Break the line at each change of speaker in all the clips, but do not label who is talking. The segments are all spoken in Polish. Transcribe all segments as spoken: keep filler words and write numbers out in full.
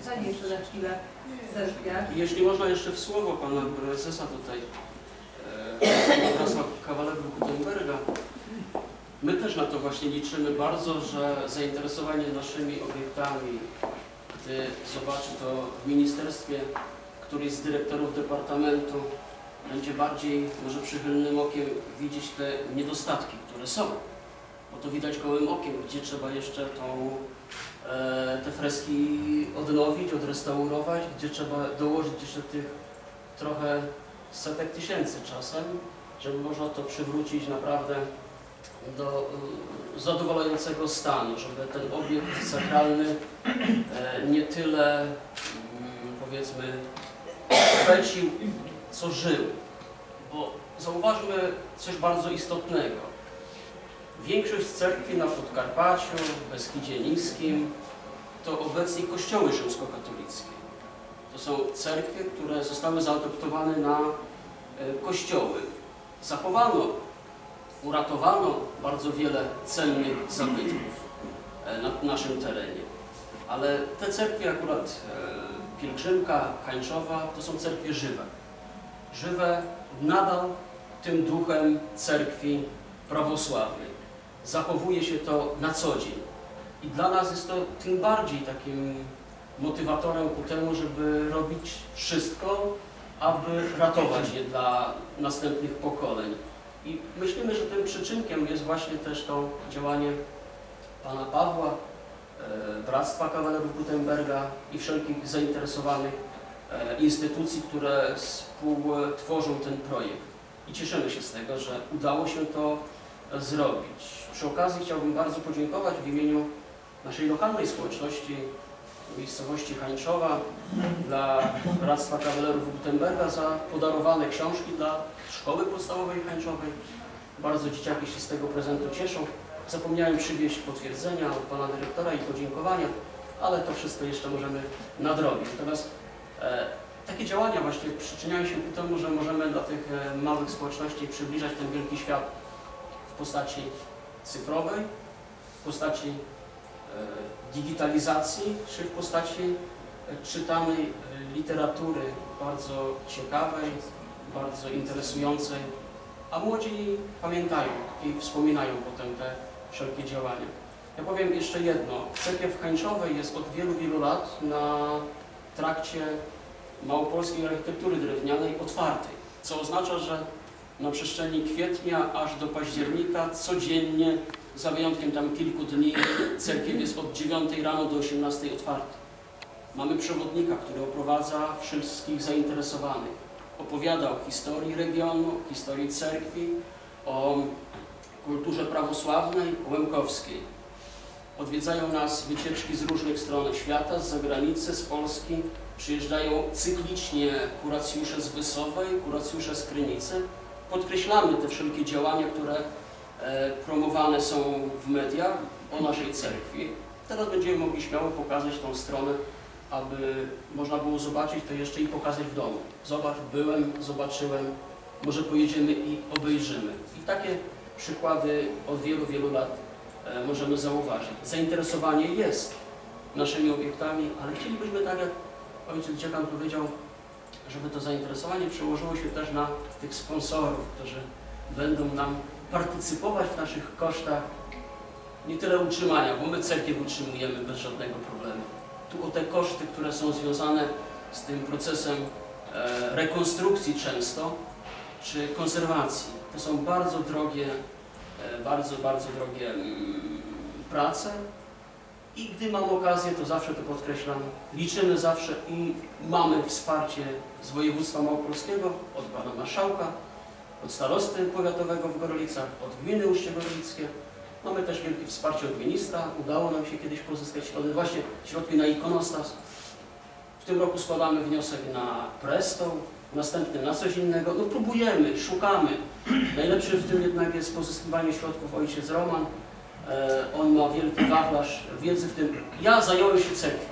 pytanie jeszcze na chwilę. Cerkwia.
Jeśli można jeszcze w słowo pana prezesa tutaj, e, kawalerów Gutenberga. My też na to właśnie liczymy bardzo, że zainteresowanie naszymi obiektami, gdy zobaczy to w ministerstwie, któryś z dyrektorów departamentu będzie bardziej może przychylnym okiem widzieć te niedostatki, które są. Bo to widać gołym okiem, gdzie trzeba jeszcze tą, e, te freski odnowić, odrestaurować, gdzie trzeba dołożyć jeszcze tych trochę setek tysięcy czasem, żeby można to przywrócić naprawdę do y, zadowalającego stanu, żeby ten obiekt sakralny e, nie tyle y, powiedzmy kręcił, co żył. Bo zauważmy coś bardzo istotnego. Większość cerkwi na Podkarpaciu, w Beskidzie Niskim to obecnie kościoły rzymskokatolickie. To są cerkwie, które zostały zaadoptowane na e, kościoły. Zachowano, uratowano bardzo wiele cennych zabytków e, na naszym terenie. Ale te cerkwie akurat e, Pielgrzymka, Hańczowa to są cerkwie żywe. Żywe nadal tym duchem cerkwi prawosławnej. Zachowuje się to na co dzień. I dla nas jest to tym bardziej takim motywatorem ku temu, żeby robić wszystko, aby ratować je dla następnych pokoleń. I myślimy, że tym przyczynkiem jest właśnie też to działanie pana Pawła, e, Bractwa Kawalerów Gutenberga i wszelkich zainteresowanych e, instytucji, które współtworzą ten projekt. I cieszymy się z tego, że udało się to zrobić. Przy okazji chciałbym bardzo podziękować w imieniu naszej lokalnej społeczności miejscowości Hańczowa dla Bractwa Kawalerów Gutenberga za podarowane książki dla szkoły podstawowej Hańczowej. Bardzo dzieciaki się z tego prezentu cieszą. Zapomniałem przywieźć potwierdzenia od pana dyrektora i podziękowania, ale to wszystko jeszcze możemy nadrobić. Natomiast e, takie działania właśnie przyczyniają się ku temu, że możemy dla tych e, małych społeczności przybliżać ten wielki świat w postaci cyfrowej, w postaci e, digitalizacji, czy w postaci e, czytanej e, literatury bardzo ciekawej, bardzo interesującej, a młodzi pamiętają i wspominają potem te wszelkie działania. Ja powiem jeszcze jedno. Cerkiew Hańczowej jest od wielu, wielu lat na trakcie małopolskiej architektury drewnianej otwartej, co oznacza, że na przestrzeni kwietnia aż do października codziennie, za wyjątkiem tam kilku dni, cerkiew jest od dziewiątej rano do osiemnastej otwarty. Mamy przewodnika, który oprowadza wszystkich zainteresowanych. Opowiada o historii regionu, o historii cerkwi, o kulturze prawosławnej, łemkowskiej. Odwiedzają nas wycieczki z różnych stron świata, z zagranicy, z Polski. Przyjeżdżają cyklicznie kuracjusze z Wysowej, kuracjusze z Krynicy. Podkreślamy te wszelkie działania, które e, promowane są w mediach o naszej cerkwi. Teraz będziemy mogli śmiało pokazać tą stronę, aby można było zobaczyć to jeszcze i pokazać w domu. Zobacz, byłem, zobaczyłem, może pojedziemy i obejrzymy. I takie przykłady od wielu, wielu lat e, możemy zauważyć. Zainteresowanie jest naszymi obiektami, ale chcielibyśmy, tak jak ojciec dziekan powiedział, żeby to zainteresowanie przełożyło się też na tych sponsorów, którzy będą nam partycypować w naszych kosztach nie tyle utrzymania, bo my cerkiew utrzymujemy bez żadnego problemu. Tu o te koszty, które są związane z tym procesem e, rekonstrukcji często, czy konserwacji. To są bardzo drogie, e, bardzo, bardzo drogie mm, prace i gdy mam okazję, to zawsze to podkreślam, liczymy zawsze i mamy wsparcie z województwa małopolskiego, od pana marszałka, od starosty powiatowego w Gorlicach, od gminy Uście-Gorlickie. Mamy też wielkie wsparcie od ministra. Udało nam się kiedyś pozyskać środki, właśnie środki na ikonostas. W tym roku składamy wniosek na prestol, następnym na coś innego. No próbujemy, szukamy. Najlepszy w tym jednak jest pozyskiwanie środków ojciec Roman. E, on ma wielki wachlarz wiedzy w tym. Ja zająłem się cerkwią.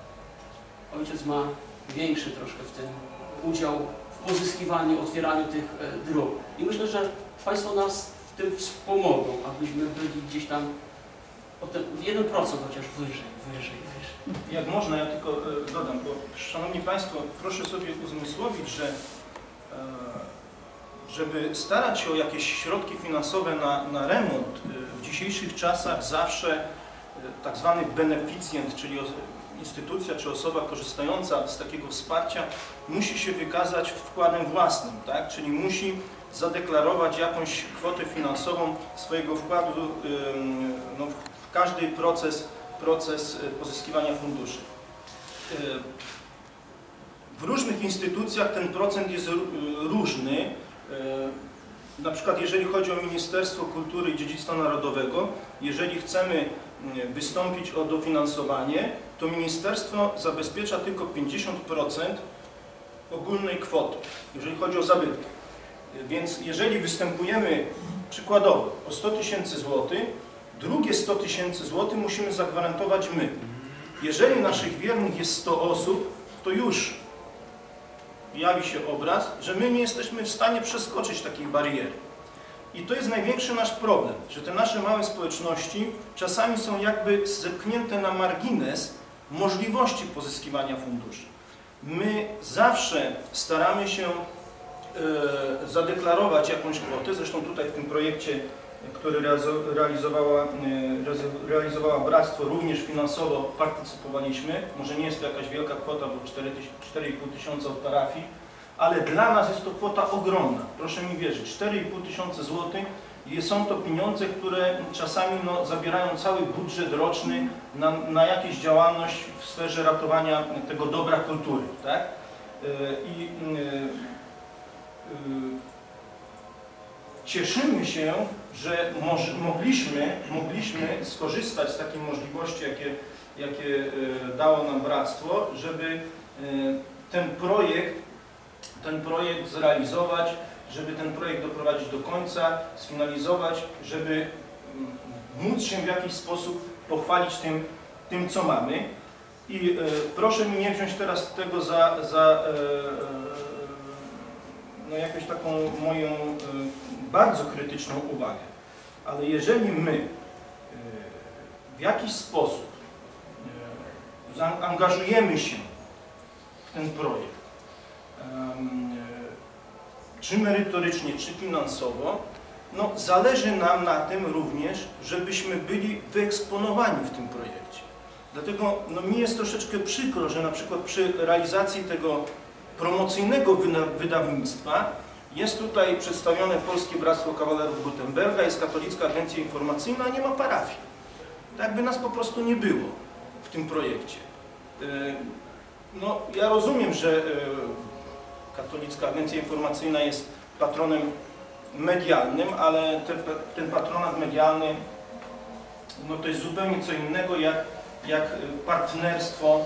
Ojciec ma większy troszkę w tym udział w pozyskiwaniu, otwieraniu tych e, dróg. I myślę, że Państwo nas w tym wspomogą, abyśmy byli gdzieś tam o ten jeden procent chociaż wyżej, wyżej, wyżej.
Jak można, ja tylko e, dodam, bo Szanowni Państwo, proszę sobie uzmysłowić, że e, żeby starać się o jakieś środki finansowe na, na remont, e, w dzisiejszych czasach zawsze e, tak zwany beneficjent, czyli instytucja czy osoba korzystająca z takiego wsparcia musi się wykazać wkładem własnym, tak? Czyli musi zadeklarować jakąś kwotę finansową swojego wkładu e, no, w każdy proces proces pozyskiwania funduszy. W różnych instytucjach ten procent jest różny. Na przykład jeżeli chodzi o Ministerstwo Kultury i Dziedzictwa Narodowego, jeżeli chcemy wystąpić o dofinansowanie, to ministerstwo zabezpiecza tylko pięćdziesiąt procent ogólnej kwoty, jeżeli chodzi o zabytki. Więc jeżeli występujemy przykładowo o sto tysięcy złotych, drugie sto tysięcy złotych musimy zagwarantować my. Jeżeli naszych wiernych jest sto osób, to już jawi się obraz, że my nie jesteśmy w stanie przeskoczyć takiej bariery. I to jest największy nasz problem, że te nasze małe społeczności czasami są jakby zepchnięte na margines możliwości pozyskiwania funduszy. My zawsze staramy się e, zadeklarować jakąś kwotę, zresztą tutaj w tym projekcie, który realizowała, realizowała Bractwo, również finansowo partycypowaliśmy. Może nie jest to jakaś wielka kwota, bo cztery i pół tysiąca od parafii, ale dla nas jest to kwota ogromna. Proszę mi wierzyć, cztery i pół tysiąca złotych i są to pieniądze, które czasami no, zabierają cały budżet roczny na, na jakąś działalność w sferze ratowania tego dobra kultury. Tak? I, y, y, Cieszymy się, że moż, mogliśmy, mogliśmy skorzystać z takiej możliwości, jakie, jakie dało nam Bractwo, żeby ten projekt, ten projekt zrealizować, żeby ten projekt doprowadzić do końca, sfinalizować, żeby móc się w jakiś sposób pochwalić tym, tym co mamy. I proszę mi nie wziąć teraz tego za, za no jakąś taką moją y, bardzo krytyczną uwagę, ale jeżeli my y, w jakiś sposób y, zaangażujemy się w ten projekt, y, czy merytorycznie, czy finansowo, no zależy nam na tym również, żebyśmy byli wyeksponowani w tym projekcie. Dlatego no, mi jest troszeczkę przykro, że na przykład przy realizacji tego promocyjnego wydawnictwa jest tutaj przedstawione Polskie Bractwo Kawalerów Gutenberga, jest Katolicka Agencja Informacyjna, a nie ma parafii. Tak by nas po prostu nie było w tym projekcie. No, ja rozumiem, że Katolicka Agencja Informacyjna jest patronem medialnym, ale te, ten patronat medialny no, to jest zupełnie co innego jak, jak partnerstwo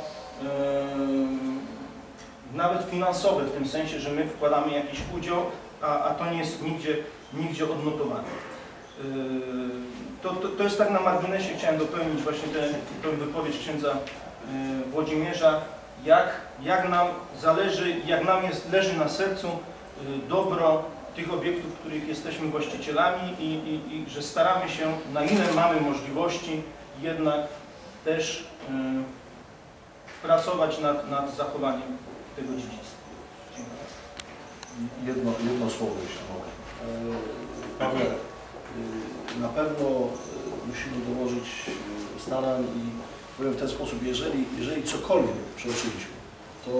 nawet finansowe, w tym sensie, że my wkładamy jakiś udział, a, a to nie jest nigdzie, nigdzie odnotowane. Yy, to, to, to jest tak na marginesie, chciałem dopełnić właśnie tę wypowiedź księdza yy, Włodzimierza, jak, jak nam zależy, jak nam jest, leży na sercu yy, dobro tych obiektów, których jesteśmy właścicielami i, i, i że staramy się, na ile mamy możliwości, jednak też yy, pracować nad, nad zachowaniem tego dziedzictwa.
Jedno, jedno słowo, jeśli mogę. Pawle, na pewno musimy dołożyć starań i powiem w ten sposób, jeżeli, jeżeli cokolwiek przeoczyliśmy, to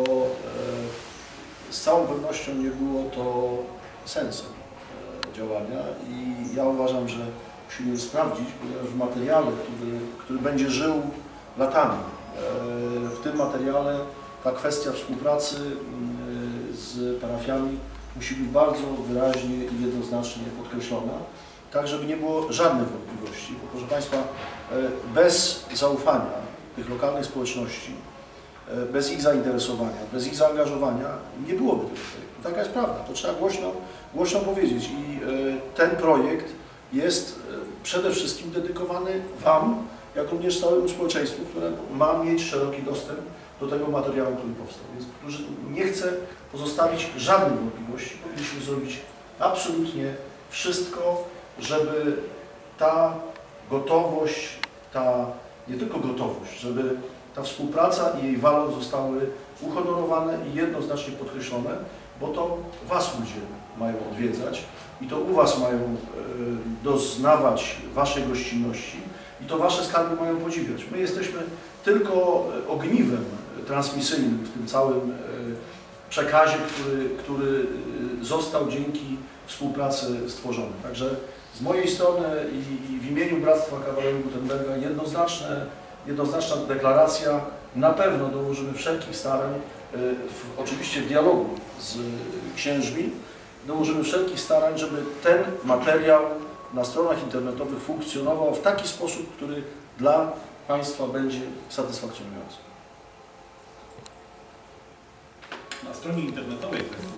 z całą pewnością nie było to sensem działania i ja uważam, że musimy sprawdzić, ponieważ w materiale, który, który będzie żył latami, w tym materiale ta kwestia współpracy z parafiami musi być bardzo wyraźnie i jednoznacznie podkreślona, tak żeby nie było żadnych wątpliwości, bo proszę Państwa, bez zaufania tych lokalnych społeczności, bez ich zainteresowania, bez ich zaangażowania nie byłoby tego projektu. Taka jest prawda, to trzeba głośno, głośno powiedzieć i ten projekt jest przede wszystkim dedykowany Wam, jak również całemu społeczeństwu, które ma mieć szeroki dostęp do tego materiału, który powstał. Więc nie chcę pozostawić żadnych wątpliwości. Powinniśmy zrobić absolutnie wszystko, żeby ta gotowość ta nie tylko gotowość, żeby ta współpraca i jej walor zostały uhonorowane i jednoznacznie podkreślone, bo to Was ludzie mają odwiedzać i to u Was mają e, doznawać Waszej gościnności i to Wasze skarby mają podziwiać. My jesteśmy tylko ogniwem transmisyjnym w tym całym e, przekazie, który, który został dzięki współpracy stworzony. Także z mojej strony i, i w imieniu Bractwa Kawalerów Gutenberga jednoznaczne, jednoznaczna deklaracja, na pewno dołożymy wszelkich starań, w, oczywiście w dialogu z księżmi, dołożymy wszelkich starań, żeby ten materiał na stronach internetowych funkcjonował w taki sposób, który dla Państwa będzie satysfakcjonujący.
Na stronie internetowej